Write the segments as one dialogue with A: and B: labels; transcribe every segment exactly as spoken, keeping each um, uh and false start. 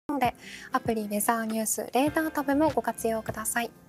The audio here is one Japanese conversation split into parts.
A: ので、アプリウェザーニュースレーダータブもご活用ください。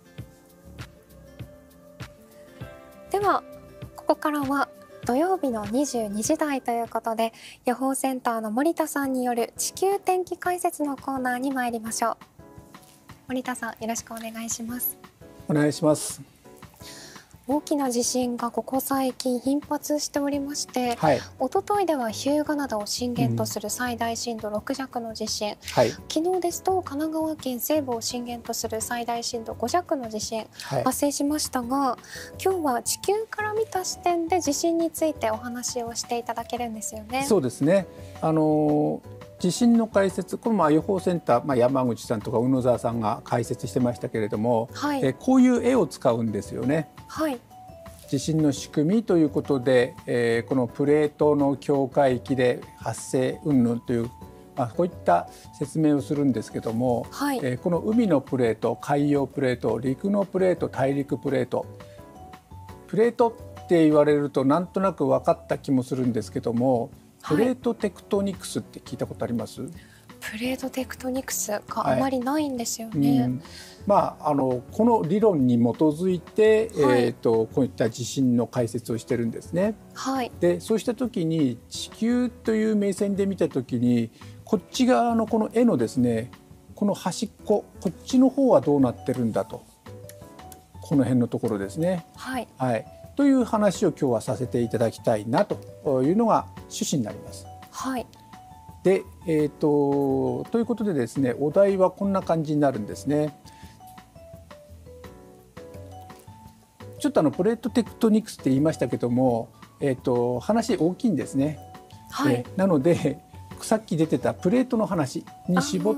A: ではここからは土曜日のにじゅうにじ台ということで、予報センターの森田さんによる地球天気解説のコーナーに参りましょう。森田さん、よろしくお願いします。
B: お願いします。
A: 大きな地震がここ最近頻発しておりまして、はい、一昨日では日向灘を震源とする最大震度ろく弱の地震、うんはい、昨日ですと神奈川県西部を震源とする最大震度ご弱の地震、はい、発生しましたが、今日は地球から見た視点で地震についてお話をしていただけるんですよね。
B: そうですね。あの地震の解説、これまあ予報センター、まあ、山口さんとか宇野沢さんが解説してましたけれども、はい、えこういう絵を使うんですよね。はい、地震の仕組みということで、えー、このプレートの境界域で発生云々という、まあ、こういった説明をするんですけども、はい、えー、この海のプレート、海洋プレート、陸のプレート、大陸プレート、プレートって言われるとなんとなく分かった気もするんですけども、プレートテクトニクスって聞いたことあります？はい、
A: プレートテクトニクスがあまりないんですよね。はい、うん、
B: まあ、あのこの理論に基づいて、はい、えー、とこういった地震の解説をしてるんですね。はい、でそうした時に地球という目線で見た時にこっち側のこの絵のですね、この端っこ、こっちの方はどうなってるんだと、この辺のところですね。はい、はい、という話を今日はさせていただきたいなというのが趣旨になります。はい、で、えーと、ということでですね、お題はこんな感じになるんですね。ちょっとあのプレートテクトニクスって言いましたけども、えーと、話大きいんですね。はい、えなのでさっき出てたプレートの話に絞って、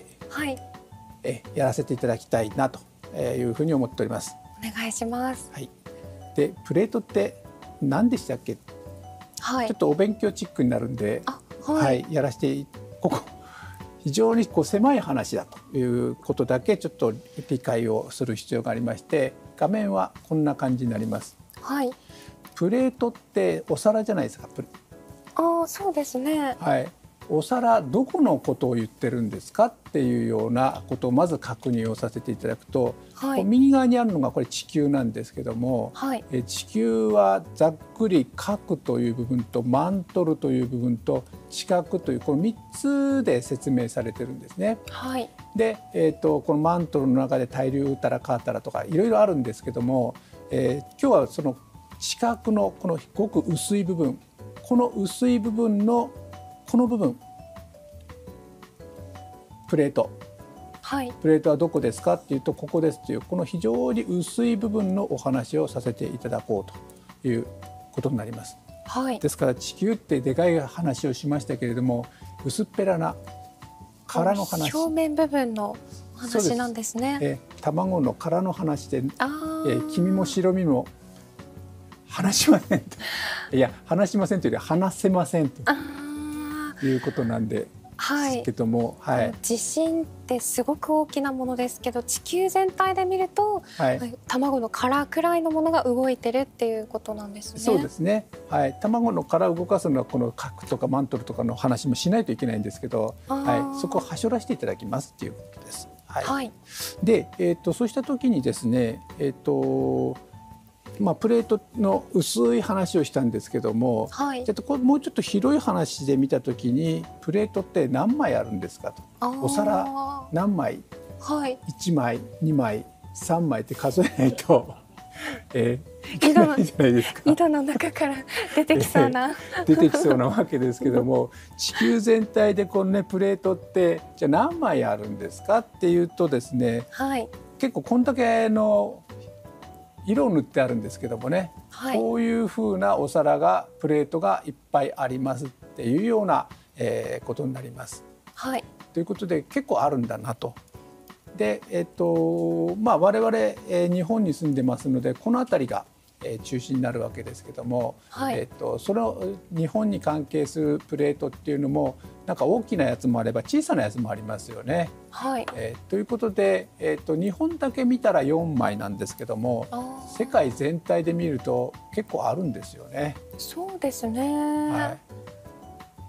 B: はい、えやらせていただきたいなというふうに思っております。
A: お願いします。
B: はい、でプレートって何でしたっけ？はい、ちょっとお勉強チックになるんで、はいはい、やらせて、ここ非常にこう狭い話だということだけちょっと理解をする必要がありまして、画面はこんな感じになります。はい、プレートってお皿じゃないですか。
A: ああ、そうですね。
B: はい、お皿、どこのことを言ってるんですかっていうようなことをまず確認をさせていただくと、はい、右側にあるのがこれ地球なんですけども、はい、え地球はざっくり核という部分とマントルという部分と地殻というこのみっつで説明されてるんですね。はい、で、えーと、このマントルの中で対流うたらかーたらとかいろいろあるんですけども、えー、今日はその地殻のこのごく薄い部分、この薄い部分のこの部分、プレート、はい、プレートはどこですかっていうとここですという、この非常に薄い部分のお話をさせていただこうということになります。はい、ですから地球ってでかい話をしましたけれども、薄っぺらな殻の話、
A: 表面部分のお話なんですね。
B: え卵の殻の話で、え黄身も白身も話しませんといや話しませんというより話せませんということなんで。はい、けども、はい、
A: 地震ってすごく大きなものですけど、地球全体で見ると、はい、卵の殻くらいのものが動いてるっていうことなんですね。
B: そうですね、はい、卵の殻を動かすのはこの核とかマントルとかの話もしないといけないんですけど、はい、そこをはしょらせていただきますっていうことです。はい、はい、で、えーと、そうした時にですね、えーとまあ、プレートの薄い話をしたんですけども、はい、ちょっとこれもうちょっと広い話で見たときにプレートって何枚あるんですかと、お皿何枚、はい、いちまいにまいさんまいって数えないと、えー、いけないじゃないですか。
A: 井戸の中から出てきそうな、
B: えー、出てきそうなわけですけども地球全体でこの、ね、プレートってじゃあ何枚あるんですかっていうとですね、はい、結構こんだけの色を塗ってあるんですけどもね、はい、こういう風なお皿がプレートがいっぱいありますっていうような、えー、ことになります。はい、ということで結構あるんだなと。で、えっとまあ、我々、えー、日本に住んでますのでこの辺りが、えー、中心になるわけですけども、はい、えっとその日本に関係するプレートっていうのもなんか大きなやつもあれば小さなやつもありますよね。はい、えー、ということで、えー、と日本だけ見たらよんまいなんですけども世界全体で見ると結構あるんですよね。
A: そうですね、
B: は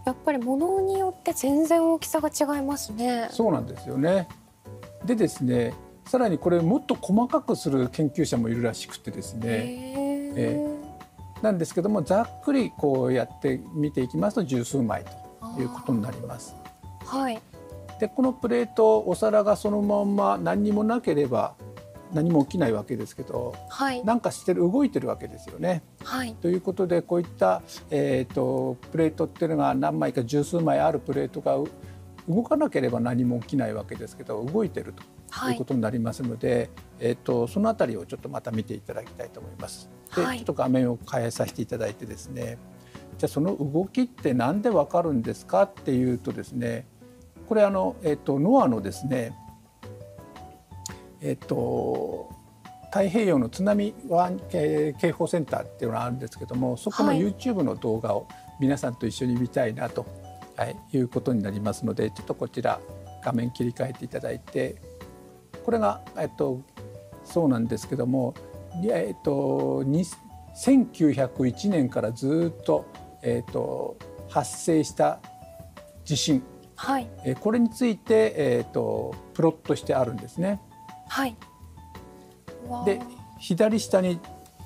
A: やっぱり物によって全然大きさが違いますね。
B: そうなんですよね。でですね、さらにこれもっと細かくする研究者もいるらしくてですね、えー、なんですけども、ざっくりこうやって見ていきますと十数枚ということになります。
A: はい、
B: でこのプレート、お皿がそのまんま何にもなければ何も起きないわけですけど、はい、なんかしてる動いてるわけですよね。はい、ということでこういった、えー、とプレートっていうのが何枚か十数枚あるプレートが動かなければ何も起きないわけですけど、動いてるということになりますので、はい、えー、とそのあたりをちょっとまた見ていただきたいと思います。で、はい、ちょっと画面を変えさせていただいてですね、じゃあその動きって何でわかるんですかっていうとですね、これあの、えー、とノアのですね、えっと、太平洋の津波警報センターっていうのがあるんですけども、そこの YouTube の動画を皆さんと一緒に見たいなと、はい、いうことになりますので、ちょっとこちら画面切り替えていただいて、これが、えっと、そうなんですけども、えっと、せんきゅうひゃくいちねんからずっと、えっと、発生した地震、はい、これについて、えっと、プロットしてあるんですね。はい、で左下に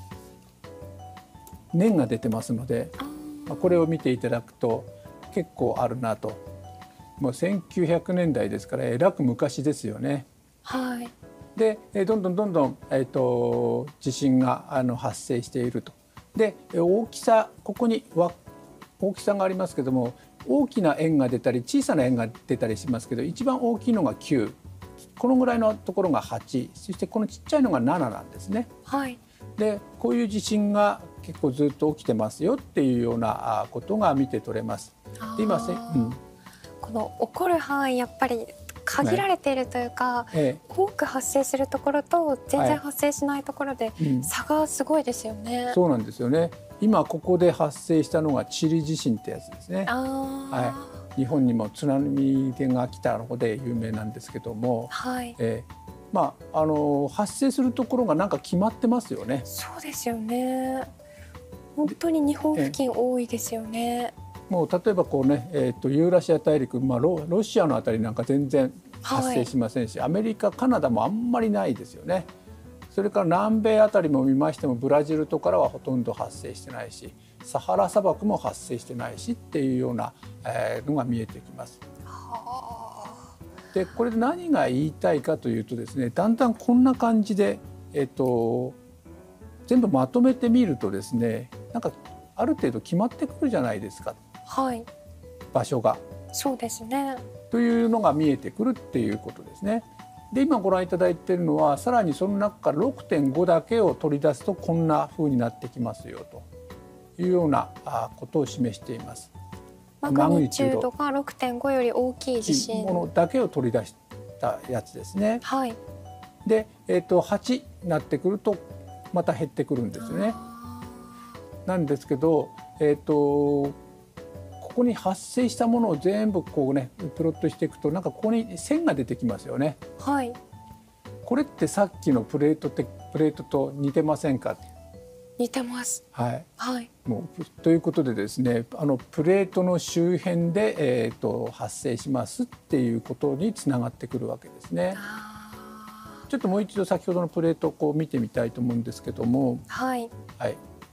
B: 年が出てますので、まあ、これを見ていただくと結構あるなと。もうせんきゅうひゃくねんだいですからえらく昔ですよね。はい、でどんどんどんどん、えー、と地震があの発生していると。で大きさ、ここには大きさがありますけども、大きな円が出たり小さな円が出たりしますけど、一番大きいのがきゅう、このぐらいのところがはち、そしてこのちっちゃいのがなななんですね。はい、でこういう地震が結構ずっと起きてますよっていうようなことが見て取れます。で今せ、うん、こ
A: の起こる範囲やっぱり限られているというか、ねええ、多く発生するところと全然発生しないところで差がすごいですよね。
B: うん、そうなんですよね。今ここで発生したのがチリ地震ってやつですね。はい、日本にも津波が来たので有名なんですけども、はい、えーまあ、あの発生するところがなんか決まってますよね。
A: そうですよね。本当に日本付近多いですよね。
B: もう例えばこうね、えー、とユーラシア大陸、まあ、ロ, ロシアのあたりなんか全然発生しませんし、はい、アメリカ、カナダもあんまりないですよね。それから南米あたりも見ましてもブラジルとかはほとんど発生してないし、サハラ砂漠も発生してないしっていうような、えー、のが見えてきます。でこれで何が言いたいかというとですね、だんだんこんな感じで、えー、と全部まとめてみるとですね、なんかある程度決まってくるじゃないですか、はい、場所が。
A: そうですね。
B: というのが見えてくるっていうことですね。で今ご覧いただいているのは、さらにその中から ろくてんご だけを取り出すとこんな風になってきますよというようなことを示しています。
A: マグニチュードが ろくてんご より大きい地震
B: ものだけを取り出したやつですね。はい、で、えー、とはちになってくるとまた減ってくるんですね。なんですけど、えー、とここに発生したものを全部こうねプロットしていくと、なんかここに線が出てきますよね。はい、これってさっきのプレートってプレートと似てませんか？
A: 似てます。はい。はい。
B: もうということでですね、あのプレートの周辺で、えー、と発生しますっていうことにつながってくるわけですね。ちょっともう一度先ほどのプレートをこう見てみたいと思うんですけども、はい。はい。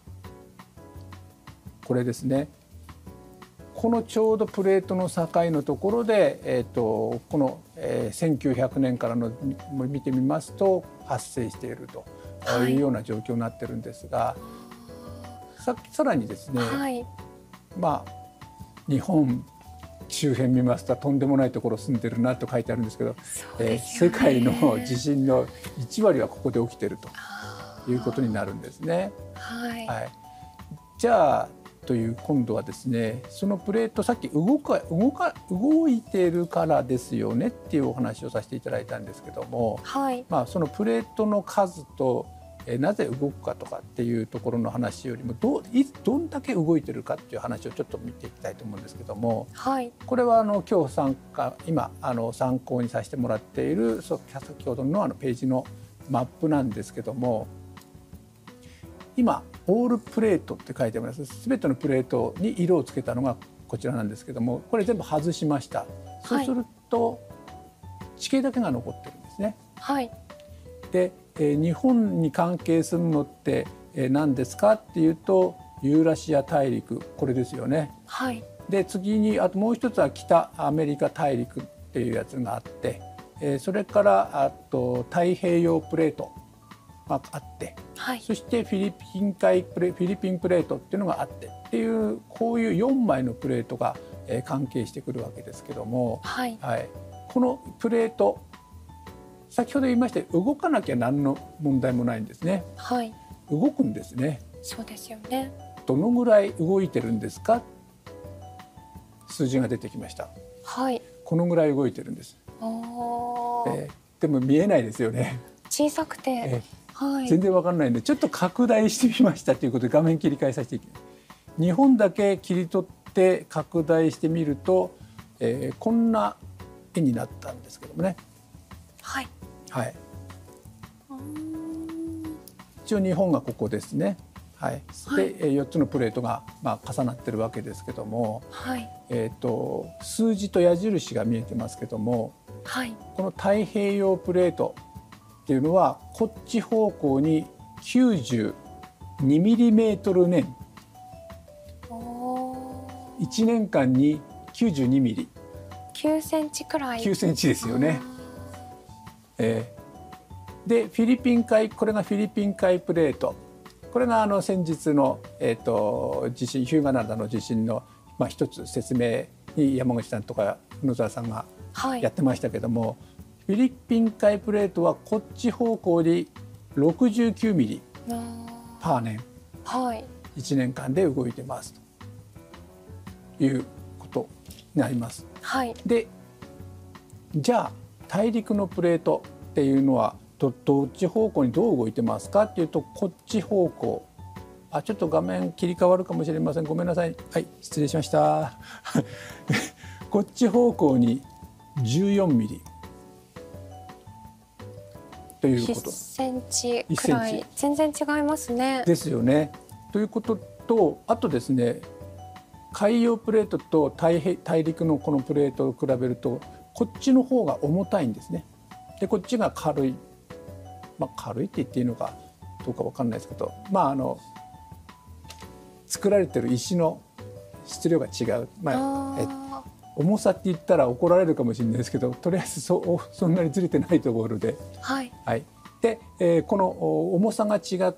B: これですね。このちょうどプレートの境のところで、えー、とこの、えー、せんきゅうひゃくねんからの見てみますと発生していると。はい、いうような状況になってるんですが、さ, さらにですね、はい、まあ日本周辺見ますととんでもないところ住んでるなと書いてあるんですけど、えー、世界の地震のいちわりはここで起きてるということになるんですね。はいはい、じゃあという今度はですね、そのプレートさっき動か動か動いているからですよねっていうお話をさせていただいたんですけども、はい、まあ、そのプレートの数とえなぜ動くかとかっていうところの話よりも ど, いどんだけ動いてるかっていう話をちょっと見ていきたいと思うんですけども、はい、これはあの今日参加今あの参考にさせてもらっている先ほど の, あのページのマップなんですけども、今オールプレートって書いてあります。すべてのプレートに色をつけたのがこちらなんですけども、これ全部外しました。そうすると地形だけが残ってるんですね。
A: はい、
B: で、えー、日本に関係するのって、えー、何ですかっていうとユーラシア大陸、これですよね。
A: はい、
B: で次にあともう一つは北アメリカ大陸っていうやつがあって、えー、それからあと太平洋プレートがあって、はい、そしてフィリピン海プレフィリピンプレートっていうのがあってっていう、こういうよんまいのプレートが、えー、関係してくるわけですけども、
A: はい
B: はい、このプレート先ほど言いましたように動かなきゃ何の問題もないんですね。
A: はい、
B: 動くんですね。
A: そうですよね。
B: どのぐらい動いてるんですか、数字が出てきました。
A: はい、
B: このぐらい動いてるんです。
A: おー、
B: えー、でも見えないですよね。
A: 小さくて、え
B: ーはい、全然わかんないんでちょっと拡大してみましたということで画面切り替えさせていきます。日本だけ切り取って拡大してみると、えー、こんな絵になったんですけどもね。
A: はい、
B: はい、一応日本がここですね。はい、で、はい、よっつのプレートが、まあ、重なってるわけですけども、はい、えーと、数字と矢印が見えてますけども、はい、この太平洋プレートっていうのはこっち方向にきゅうじゅうにミリメートル年、いちねんかんにきゅうじゅうにミリ、
A: きゅうセンチくらい、
B: きゅうセンチですよね。えー、でフィリピン海、これがフィリピン海プレート、これがあの先日の、えー、と地震、日向灘の地震の、まあ、一つ説明に山口さんとか野沢さんがやってましたけども、はい、フィリピン海プレートはこっち方向にろくじゅうきゅうミリパー年、はい、いちねんかんで動いてますということになります。はい、でじゃあ大陸のプレートっていうのは ど, どっち方向にどう動いてますかっていうと、こっち方向、あ、ちょっと画面切り替わるかもしれません、ごめんなさい。はい、失礼しましたこっち方向にじゅうよんミリということ、いっ
A: センチくらい、全然違いますね。
B: ですよね。ということと、あとですね、海洋プレートと 大, 大陸のこのプレートを比べるとこっちの方が重たいんですね。でこっちが軽い、まあ、軽いって言っていいのかどうか分かんないですけど、まああの作られてる石の質量が違う、まあ、え重さって言ったら怒られるかもしれないですけど、とりあえず そ, そんなにずれてないところで、はいはい、で、えー、この重さが違って、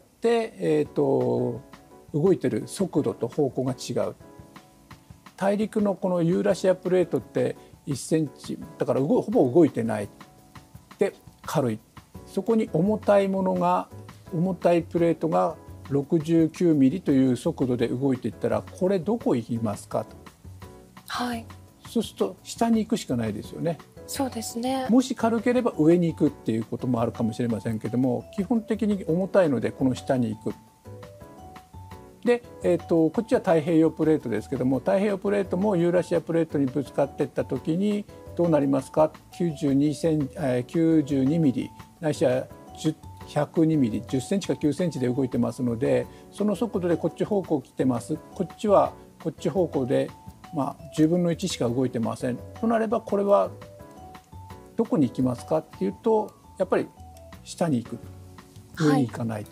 B: えー、と動いてる速度と方向が違う。大陸のこのユーラシアプレートっていっセンチだからほぼ動いてないで軽い、そこに重たいものが重たいプレートがろくじゅうきゅうミリという速度で動いていったら、これどこ行きますかと、はい、そうすると下に行くしかないですよね。
A: そうですね。
B: もし軽ければ上に行くっていうこともあるかもしれませんけども、基本的に重たいのでこの下に行く。で、えー、とこっちは太平洋プレートですけども、太平洋プレートもユーラシアプレートにぶつかっていった時にどうなりますか。きゅうじゅうにセンチ、えー、きゅうじゅうにミリないしはひゃくにミリ、じゅっセンチかきゅうセンチで動いてますので、その速度でこっち方向来てます、こっちはこっち方向で、まあ、じゅうぶんのいちしか動いてませんとなれば、これはどこに行きますかっていうと、やっぱり下に行く、上に行かないと、はい、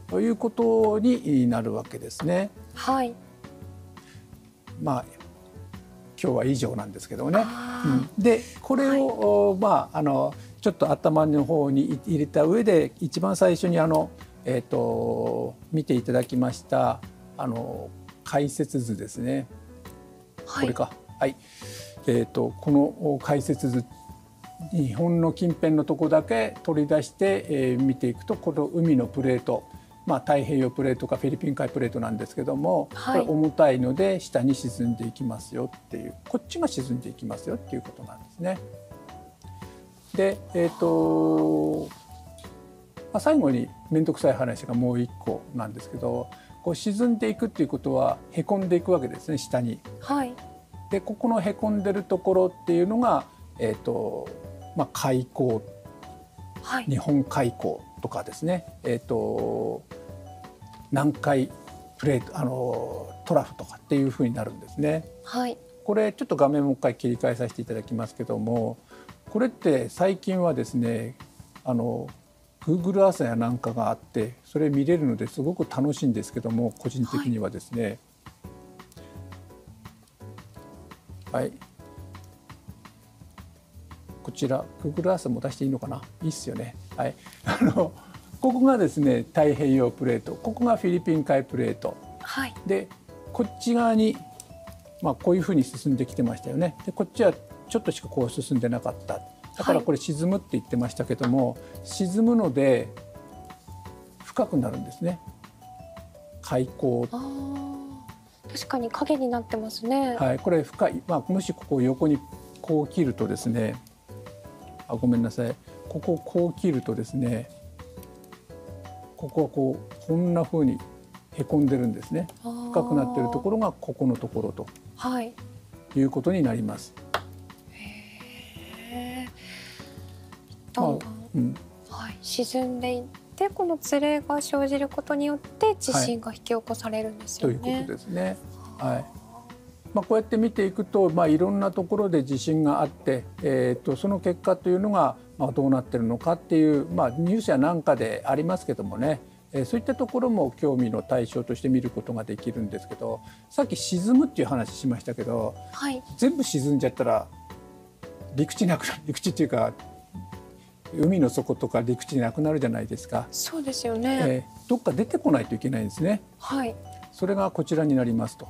B: ということになるわけですね。はい。まあ今日は以上なんですけどね。うん、でこれを、はい、まああのちょっと頭の方に入れた上で、一番最初にあの、えー、と見ていただきましたあの解説図ですね。はい、これか。はい。えー、とこの解説図、日本の近辺のとこだけ取り出して、えー、見ていくと、この海のプレート、まあ、太平洋プレートかフィリピン海プレートなんですけども、はい、これ重たいので下に沈んでいきますよっていう、こっちが沈んでいきますよっていうことなんですね。で、えーとまあ、最後に面倒くさい話がもう一個なんですけど、こう沈んでいくっていうことはへこんでいくわけですね、下に。はい、でここのへこんでるところっていうのが、えーとまあ、海溝、はい、日本海溝とかですね、えーと南海プレート、あのトラフとかっていうふうになるんですね。
A: はい、
B: これちょっと画面もう一回切り替えさせていただきますけども、これって最近はですね、あの Google Earth やなんかがあってそれ見れるのですごく楽しいんですけども、個人的にはですね、はい、はい、こちら Google Earth も出していいのかな、いいっすよね。はい、あのここがですね太平洋プレート、ここがフィリピン海プレート、
A: はい、
B: でこっち側に、まあ、こういうふうに進んできてましたよね。でこっちはちょっとしかこう進んでなかった。だからこれ沈むって言ってましたけども、はい、沈むので深くなるんですね、海溝。
A: あ、確かに影になってますね。
B: はい、これ深い、まあ、もしここを横にこう切るとですね、あ、ごめんなさい、ここをこう切るとですね、ここはこうこんな風にへこんでるんですね。深くなっているところがここのところと、はい、いうことになります。
A: へー、だんだん、まあ、うん、はい、沈んでいってこのつれが生じることによって地震が引き起こされるんですよね。
B: はい、ということですね。はい、まあ、こうやって見ていくと、まあ、いろんなところで地震があって、えー、とその結果というのが、まあ、どうなってるのかっていう、まあ、ニュースやなんかでありますけどもね、えー、そういったところも興味の対象として見ることができるんですけど、さっき沈むっていう話しましたけど、はい、全部沈んじゃったら陸地なくなる、陸地っていうか海の底とか陸地なくなるじゃないですか。
A: そうですよね。
B: えー、どっか出てこないといけないんですね。はい、それがこちらになりますと。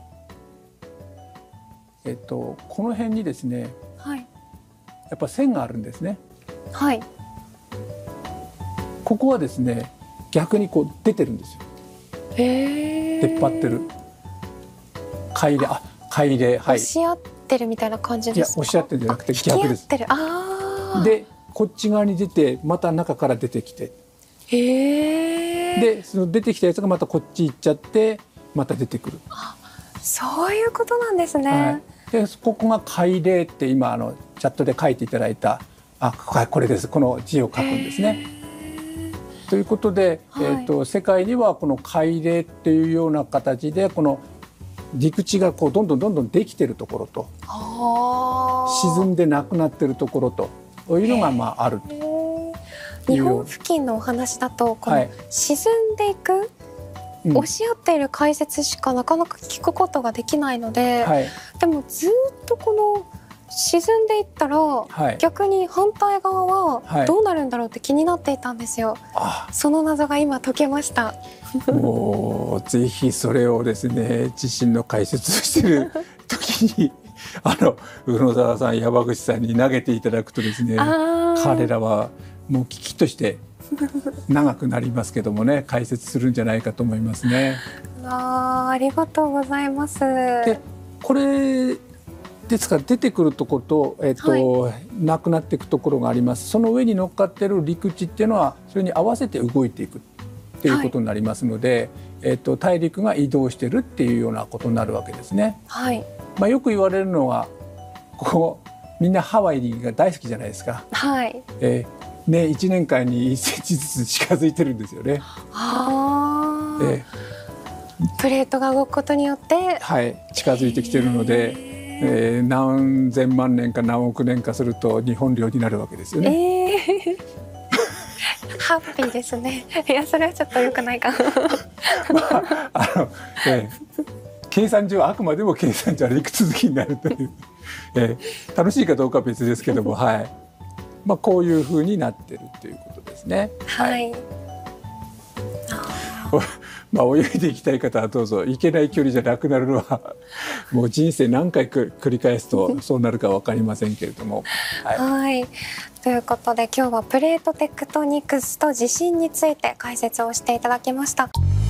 B: えっと、この辺にですね、はい、やっぱ線があるんですね。はい、ここはですね逆にこう出てるんですよ。へー、出っ張ってる海嶺、あ、海嶺、はい、押
A: し合ってるみたいな感じですか。
B: いや、押し合ってるんじゃなくて逆です。あ、でこっち側に出てまた中から出てきて、へー、でその出てきたやつがまたこっち行っちゃってまた出てくる。
A: あ、そういうことなんですね。はい、
B: でここが海嶺って今あのチャットで書いていただいた、あ、これです、この字を書くんですね。ということで、はい、えーと、世界にはこの海嶺っていうような形でこの陸地がこうどんどんどんどんできてるところと沈んでなくなってるところというのがまあある。
A: 日本付近のお話だとこの沈んでいく、はい、押し合っている解説しかなかなか聞くことができないので、はい、でもずっとこの沈んでいったら、はい、逆に反対側はどうなるんだろうって気になっていたんですよ。はい、その謎が今解けました。
B: もうぜひそれをですね、地震の解説をしている時にあの宇野沢さん、山口さんに投げていただくとですね、彼らはもう危機として長くなりますけどもね、解説するんじゃないかと思いますね。
A: あ、ありがとうございます。
B: でこれですから出てくるところと、えーとはい、なくなっていくところがあります。その上に乗っかっている陸地っていうのはそれに合わせて動いていくっていうことになりますので、はい、えーと、大陸が移動してるっていうようなことになるわけですね。はい、まあ、よく言われるのはここみんなハワイが大好きじゃないですか。はい、えーね、いちねんかんにいっセンチずつ近づいてるんですよね。あ、
A: えー、プレートが動くことによって、
B: はい、近づいてきてるので、えー、何千万年か何億年かすると日本領になるわけですよね。えー、
A: ハッピーですね。いや、それはちょっと良くないか。
B: まあ、あの、えー、計算上あくまでも計算上陸続きになるという、えー、楽しいかどうかは別ですけども、はい、まあ、こういうふうになってるということですね。はい、はい、まあ、泳いでいきたい方はどうぞ。行けない距離じゃなくなるのはもう人生何回繰り返すとそうなるか分かりませんけれども、
A: はい、はい、ということで今日はプレートテクトニクスと地震について解説をしていただきました。